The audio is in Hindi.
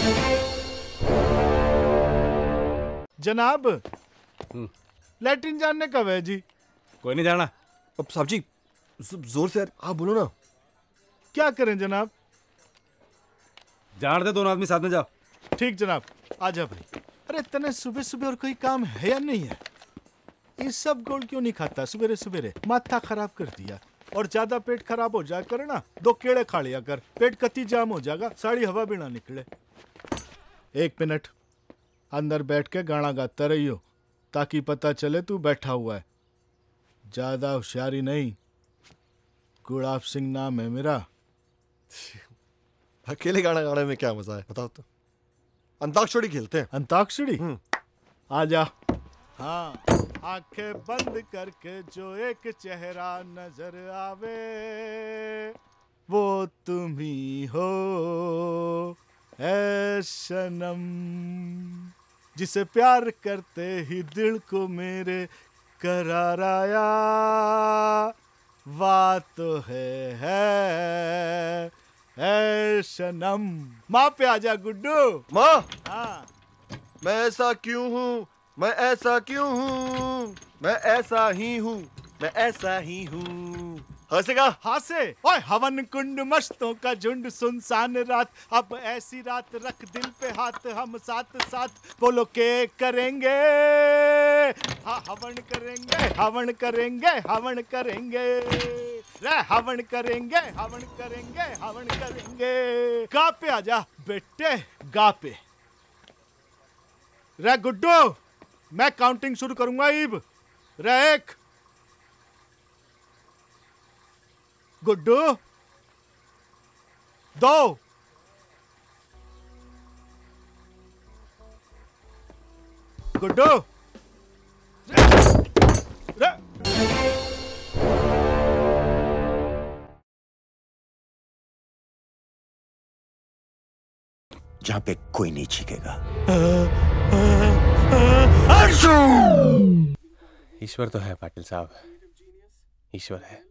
जनाब, लैट्रिन जानने कब है जी? कोई नहीं जाना। अब साहब जी जोर से यार, आप बोलो ना। क्या करें जनाब? जान दे, दोनों आदमी साथ में जाओ। ठीक जनाब, आजा भाई। अरे इतने सुबह सुबह और कोई काम है या नहीं है? ये सब गोल क्यों नहीं खाता सुबेरे सुबेरे? माथा खराब कर दिया। और ज्यादा पेट खराब हो जाए करे ना, 2 केले खा लिया कर, पेट कती जाम हो जाएगा, साड़ी हवा भी ना निकले। 1 मिनट अंदर बैठ के गाना गाता रहियो ताकि पता चले तू बैठा हुआ है। ज्यादा होशियारी नहीं। गुलाब सिंह नाम है मेरा। अकेले गाना गाने में क्या मजा है बताओ तो। अंताक्षरी खेलते हैं। अंताक्षरी? आजा। हाँ, आंखें बंद करके जो एक चेहरा नजर आवे वो तुम ही हो ऐ सनम, जिसे प्यार करते ही दिल को मेरे करार आया, वाह तो है ऐ सनम। माँ पे आजा गुड्डू। माँ, हाँ, मैं ऐसा क्यों हूँ, मैं ऐसा क्यों हूँ, मैं ऐसा ही हूँ, मैं ऐसा ही हूँ। हंसेगा? हासे। ओए हवन कुंड मस्तों का झुंड, सुनसान रात, अब ऐसी रात रख दिल पे हाथ, हम साथ साथ बोलो के करेंगे। हाँ, हवन करेंगे, हवन करेंगे, हवन करेंगे रे, हवन करेंगे, हवन करेंगे, हवन करेंगे। गा पे आजा बेटे, गा पे। रे गुड्डू, मैं काउंटिंग शुरू करूंगा ईब। रे 1, गुड्डू 2, गुड्डू रे। जहां पे कोई नहीं चीखेगा। ईश्वर तो है पाटिल साहब, ईश्वर है।